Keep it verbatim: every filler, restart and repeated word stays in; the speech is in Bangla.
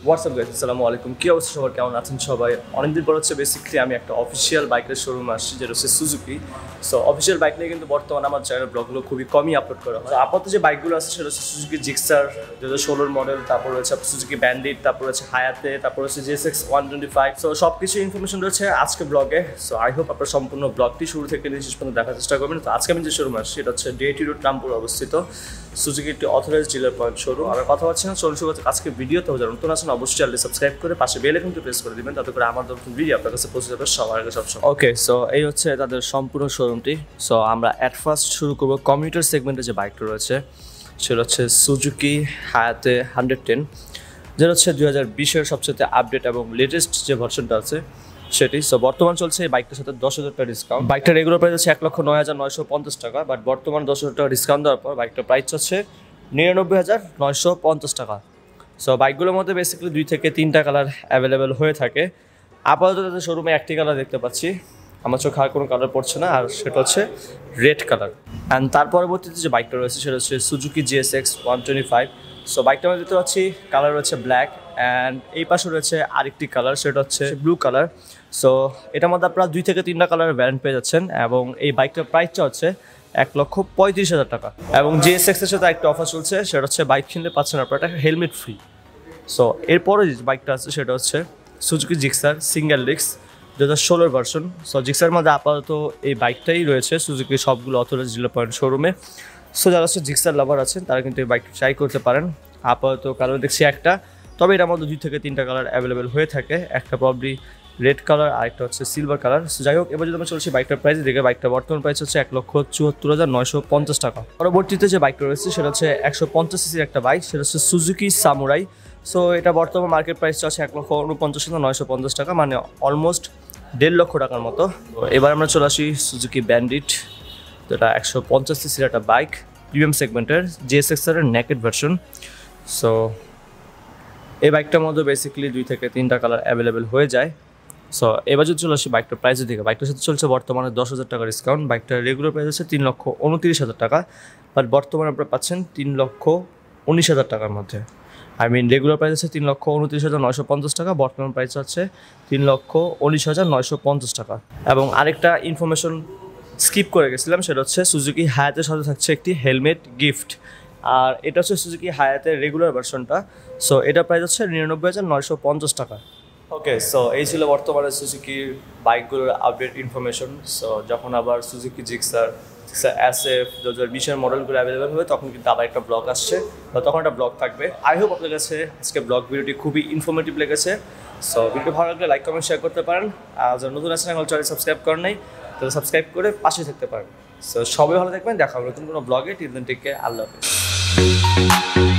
হোয়াটসঅ্যাপ গাইস, আসসালামু আলাইকুম। কি অবস্থা সবার, কেমন আছেন সবাই? অনেকদিন পর হচ্ছে বেসিক্যালি আমি একটা অফিসিয়াল বাইকের শোরুমে আসছি, যেটা হচ্ছে সুজুকি। সো অফিসিয়াল বাইক নিয়ে কিন্তু বর্তমানে আমার চ্যানেল ব্লগগুলো খুবই কমই আপলোড করা হয়। আপাতত যে বাইকগুলো আছে সেটা হচ্ছে সুজুকি জিক্সার দু হাজার ষোলোর মডেল, তারপর রয়েছে সুজুকি ব্যান্ডিট, তারপর হচ্ছে হায়াতে, তারপর হচ্ছে GSX one twenty five. So সব কিছু ইনফরমেশন রয়েছে আজকে ব্লগে। সো আই হোপ আপনার সম্পূর্ণ ব্লগটি শুরু থেকে শেষ পর্যন্ত দেখার চেষ্টা করবেন। তো আজকে আমি যে শোরুম আসছি সেটা হচ্ছে ডি এইটি রোড রামপুর অবস্থিত সুজুকি একটি অথরাইজড ডিলার পয়েন্ট শোরুম। আমরা কথা হচ্ছে না, চলুন শুরু করতে আজকে ভিডিওতে। যারা নতুন আছেন অবশ্যই চ্যানেলটি সাবস্ক্রাইব করে পাশে বেল আইকনটি প্রেস করে দিবেন, তাতে করে আমার নতুন ভিডিও আপনার কাছে পৌঁছে যাবে সবার আগে সবসময়। ওকে, সো এই হচ্ছে তাদের সম্পূর্ণ শোরুমটি। সো আমরা অ্যাট ফার্স্ট শুরু করবো কমিউটার সেগমেন্টে যে বাইকটা রয়েছে সেটা হচ্ছে সুজুকি হায়াতে হান্ড্রেড টেন, যেটা হচ্ছে দুই হাজার বিশের সবচেয়ে আপডেট এবং লেটেস্ট যে ভার্সনটা আছে সেটি। সো বর্তমান চলছে এই বাইকটার সাথে দশ হাজার টাকা ডিসকাউন্ট। বাইকটা রেগুলার প্রাইস হচ্ছে এক লক্ষ নয় হাজার নয়শো পঞ্চাশ টাকা, বাট বর্তমান দশ হাজার টাকা ডিসকাউন্ট দেওয়ার পর বাইকটার প্রাইস হচ্ছে নিরানব্বই হাজার নয়শো পঞ্চাশ টাকা। সো বাইকগুলোর মধ্যে বেসিক্যালি দুই থেকে তিনটা কালার অ্যাভেলেবেল হয়ে থাকে। আপাতত তাদের শোরুমে একটি কালার দেখতে পাচ্ছি, আমার চোখে আর কোনো কালার পড়ছে না, আর সেটা হচ্ছে রেড কালার। অ্যান্ড তার পরবর্তীতে যে বাইকটা রয়েছে সেটা হচ্ছে Suzuki GSX one twenty five. So বাইকটা আমরা দেখতে পাচ্ছি কালার রয়েছে ব্ল্যাক, অ্যান্ড এই পাশে রয়েছে আরেকটি কালার, সেটা হচ্ছে ব্লু কালার। সো এটার মধ্যে আপনারা দুই থেকে তিনটা কালারের ভ্যারিয়েন্ট পেয়ে যাচ্ছেন, এবং এই বাইকটার প্রাইসটা হচ্ছে এক লক্ষ পঁয়ত্রিশ হাজার টাকা। এবং জিএসএক্সের সাথে একটা অফার চলছে, সেটা হচ্ছে বাইক কিনলে পাচ্ছেন আপনারা একটা হেলমেট ফ্রি। সো এরপরে যে বাইকটা আছে সেটা হচ্ছে সুজুকি জিক্সার সিঙ্গেল ডিস্ক দু হাজার ষোলোর ভার্সন। সো জিক্সার মধ্যে আপাতত এই বাইকটাই রয়েছে সুজুকি সবগুলো অথরাইজড ডিলার পয়েন্ট শোরুমে। সো যারা হচ্ছে জিক্সার লাভার আছেন তারা কিন্তু এই বাইকটা ট্রাই করতে পারেন। আপাতত কালার দেখছি একটা, তবে এটার মধ্যে দুই থেকে তিনটা কালার অ্যাভেলেবেল হয়ে থাকে, একটা প্রবলি রেড কালার আর একটা হচ্ছে সিলভার কালার। সো যাই হোক, এবার যদি আমরা চলছি বাইকটার প্রাইস দেখে, বাইকটা বর্তমান প্রাইস হচ্ছে এক লক্ষ চুয়াত্তর হাজার নয়শো পঞ্চাশ টাকা। পরবর্তীতে যে বাইকটা রয়েছে সেটা হচ্ছে একশো পঞ্চাশ সিসির একটা বাইক, সেটা হচ্ছে সুজুকি সামুরাই। সো এটা বর্তমান মার্কেট প্রাইসটা আছে এক লক্ষ উনপঞ্চাশ হাজার নয়শো পঞ্চাশ টাকা, মানে অলমোস্ট দেড় লক্ষ টাকার মতো। এবার আমরা চলে আসি সুজুকি ব্যান্ডিট, তো এটা একশো পঞ্চাশ সিসির একটা বাইক, প্রিমিয়াম সেগমেন্টের জিএসএক্সের নেকেড ভার্সন। সো এই বাইকটার মধ্যে বেসিক্যালি দুই থেকে তিনটা কালার অ্যাভেলেবেল হয়ে যায়। সো এবার যদি চলে আসি বাইকটার প্রাইসের দিকে, বাইকটার সাথে চলছে বর্তমানে দশ হাজার টাকা ডিসকাউন্ট। বাইকটার রেগুলার প্রাইস হচ্ছে তিন লক্ষ উনত্রিশ হাজার টাকা, বাট বর্তমানে আপনারা পাচ্ছেন তিন লক্ষ উনিশ হাজার টাকার মধ্যে। আই মিন রেগুলার প্রাইস আছে তিন লক্ষ উনত্রিশ হাজার নয়শো পঞ্চাশ টাকা, বর্তমান প্রাইস হচ্ছে তিন লক্ষ উনিশ হাজার নয়শো পঞ্চাশ টাকা। এবং আরেকটা ইনফরমেশন স্কিপ করে গেছিলাম, সেটা হচ্ছে সুজুকি হায়াতের সাথে থাকছে একটি হেলমেট গিফট, আর এটা হচ্ছে সুজুকি হায়াতের রেগুলার ভার্সনটা। সো এটা প্রাইস হচ্ছে নিরানব্বই হাজার নয়শো পঞ্চাশ টাকা। ওকে, সো এই ছিল বর্তমানে সুজুকির বাইকগুলোর আপডেট ইনফরমেশন। সো যখন আবার সুজুকি জিক্সার জিক্সার এসএফ দু হাজার বিশের মডেলগুলো অ্যাভেলেবেল হবে তখন কিন্তু আবার একটা ব্লগ আসছে, বা তখন একটা ব্লগ থাকবে। আই হোপ আপনার কাছে আজকে ব্লগ ভিডিওটি খুবই ইনফরমেটিভ লেগেছে। সো ভিডিও ভালো লাগলে লাইক কমেন্ট শেয়ার করতে পারেন, আর যারা নতুন আছেন এখন চ্যানেল সাবস্ক্রাইব করেন নাই তাহলে সাবস্ক্রাইব করে পাশে থাকতে পারেন। সো সবাই ভালো থাকবেন, দেখা হবে নতুন কোনো ব্লগে। টিল দেন টেক কেয়ার, আল্লাহ হাফেজ।